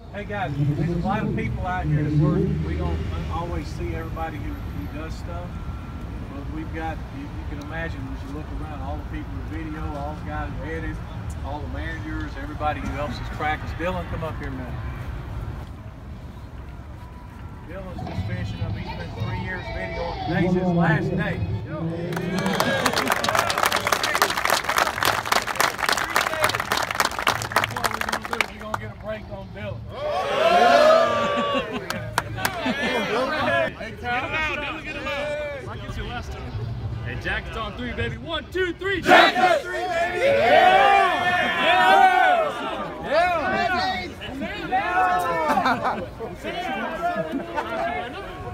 Hey guys, there's a lot of people out here that work. We don't always see everybody who does stuff. But we've got, you can imagine as you look around, all the people who video, all the guys who edit, all the managers, everybody who helps us practice. Dylan, come up here now. Dylan's just finishing up. He's been 3 years videoing. Today's his last day. We're going to get a break on Dylan. Hey, get him out, Dylan, get him out. Might get you last time. Hey, Jack's on 3, baby. 1, 2, 3. Jack on 3, baby! Yeah!